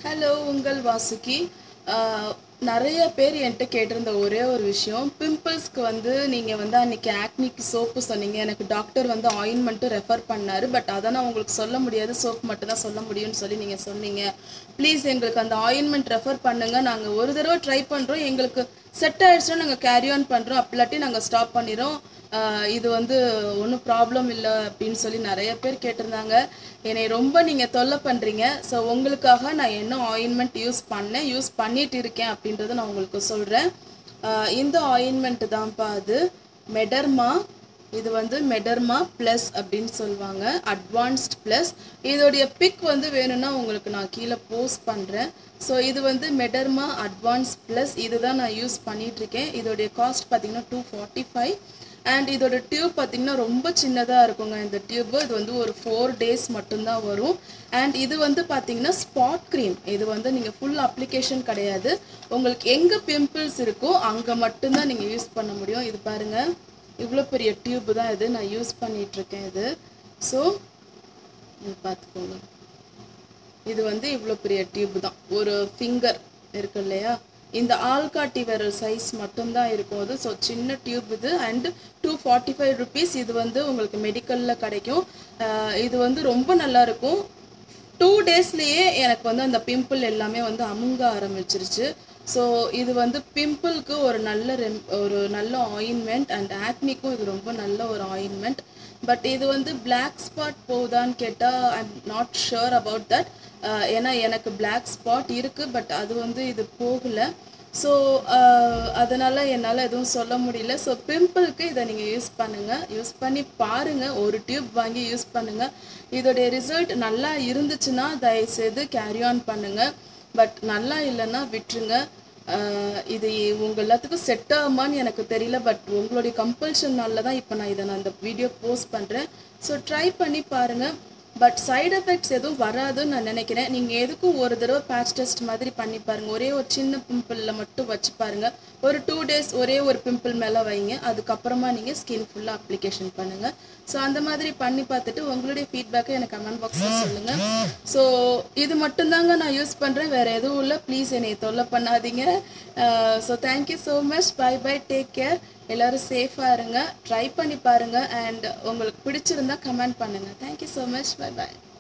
Hello உங்கள் வாசுகி. நிறைய பேர் என்கிட்ட கேட்டிருந்த ஒரே ஒரு விஷயம், பிம்பிள்ஸ்க்கு வந்து நீங்கள் வந்து அன்றைக்கி ஆக்னிக்கு சோப்பு சொன்னீங்க. எனக்கு டாக்டர் வந்து ஆயின்மெண்ட்டும் ரெஃபர் பண்ணார். பட் அதை நான் உங்களுக்கு சொல்ல முடியாது, சோப் மட்டும் தான் சொல்ல முடியும்னு சொல்லி நீங்கள் சொன்னீங்க. ப்ளீஸ் எங்களுக்கு அந்த ஆயின்மெண்ட் ரெஃபர் பண்ணுங்கள். நாங்கள் ஒரு தடவை ட்ரை பண்ணுறோம், எங்களுக்கு செட் ஆகிடுச்சுன்னா நாங்கள் கேரி ஆன் பண்ணுறோம், அப்படிலாட்டி நாங்கள் ஸ்டாப் பண்ணிடுறோம். இது வந்து ஒன்றும் ப்ராப்ளம் இல்லை அப்படின்னு சொல்லி நிறைய பேர் கேட்டிருந்தாங்க. என்னை ரொம்ப நீங்கள் தொல்லை பண்ணுறீங்க. ஸோ உங்களுக்காக நான் என்ன ஆயின்மெண்ட் யூஸ் பண்ணிட்டு இருக்கேன் அப்படின்றத நான் உங்களுக்கு சொல்கிறேன். இந்த ஆயின்மெண்ட் தான்ப்பா அது, மெடர்மா. இது வந்து மெடர்மா ப்ளஸ் அப்படின்னு சொல்லுவாங்க, அட்வான்ஸ்ட் ப்ளஸ். இதோடைய பிக் வந்து வேணும்னா உங்களுக்கு நான் கீழே போஸ்ட் பண்ணுறேன். ஸோ இது வந்து மெடர்மா அட்வான்ஸ் ப்ளஸ், இதுதான் நான் யூஸ் பண்ணிகிட்ருக்கேன். இதோடைய காஸ்ட் பார்த்திங்கன்னா 245. அண்ட் இதோட டியூப் பார்த்திங்கன்னா ரொம்ப சின்னதாக இருக்குங்க இந்த டியூப்பு. இது வந்து ஒரு 4 days மட்டும்தான் வரும். அண்ட் இது வந்து பார்த்திங்கன்னா ஸ்பாட் க்ரீம். இது வந்து நீங்கள் ஃபுல் அப்ளிகேஷன் கிடையாது, உங்களுக்கு எங்கே பிம்பிள்ஸ் இருக்கோ அங்கே மட்டும்தான் நீங்கள் யூஸ் பண்ண முடியும். இது பாருங்கள், இவ்வளோ பெரிய டியூப்பு தான் இது, நான் யூஸ் பண்ணிகிட்ருக்கேன் இது. ஸோ இது பார்த்துக்கோங்க, இது வந்து இவ்வளோ பெரிய டியூப் தான், ஒரு ஃபிங்கர் இருக்கு இல்லையா, இந்த ஆள்காட்டி விரல் சைஸ் மட்டும்தான் இருக்கும் அது. ஸோ சின்ன டியூப் இது. And 245 rupees. இது வந்து உங்களுக்கு மெடிக்கலில் கிடைக்கும். இது வந்து ரொம்ப நல்லாயிருக்கும். 2 daysலேயே எனக்கு வந்து அந்த பிம்பிள் எல்லாமே வந்து அமுங்க ஆரம்பிச்சிருச்சு. ஸோ இது வந்து பிம்பிளுக்கு ஒரு நல்ல ஆயின்மெண்ட். அண்ட் ஆக்னிக்கும் இது ரொம்ப நல்ல ஒரு ஆயின்மெண்ட். பட் இது வந்து பிளாக் ஸ்பாட் போகுதான்னு கேட்டால் I am not sure about that. ஏன்னா எனக்கு பிளாக் ஸ்பாட் இருக்குது, பட் அது வந்து இது போகலை. ஸோ அதனால் என்னால் எதுவும் சொல்ல முடியல. ஸோ பிம்பிளுக்கு இதை நீங்கள் யூஸ் பண்ணுங்கள், யூஸ் பண்ணி பாருங்கள். ஒரு டியூப் வாங்கி யூஸ் பண்ணுங்கள். இதோடைய ரிசல்ட் நல்லா இருந்துச்சுன்னா தயவுசெய்து கேரி ஆன் பண்ணுங்கள். பட் நல்லா இல்லைன்னா விட்டுருங்க. இது உங்கள் எல்லாத்துக்கும் செட் ஆகுமான்னு எனக்கு தெரியல. பட் உங்களுடைய கம்பல்ஷன்னால தான் இப்போ நான் இந்த வீடியோ போஸ்ட் பண்ணுறேன். ஸோ ட்ரை பண்ணி பாருங்கள். பட் சைடு எஃபெக்ட்ஸ் எதுவும் வராதுன்னு நான் நினைக்கிறேன். நீங்கள் எதுக்கும் ஒரு தடவை பேட்ச் டெஸ்ட் மாதிரி பண்ணி பாருங்கள். ஒரே ஒரு சின்ன பிம்பிளில் மட்டும் வச்சு பாருங்கள். ஒரு 2 days ஒரே ஒரு பிம்பிள் மேலே வைங்க, அதுக்கப்புறமா நீங்கள் ஸ்கின் ஃபுல்லாக அப்ளிகேஷன் பண்ணுங்கள். ஸோ அந்த மாதிரி பண்ணி பார்த்துட்டு உங்களுடைய ஃபீட்பேக்கை எனக்கு கமெண்ட் பாக்ஸில் சொல்லுங்கள். ஸோ இது மட்டும்தாங்க நான் யூஸ் பண்ணுறேன், வேறு எதுவும் இல்லை. ப்ளீஸ் என்னை தொல்லை பண்ணாதீங்க. So thank you so much. Bye bye, take care. எல்லோரும் சேஃபாக இருங்க, ட்ரை பண்ணி பாருங்கள். அண்ட் உங்களுக்கு பிடிச்சிருந்தா கமெண்ட் பண்ணுங்கள். Thank you so much. பை பாய்.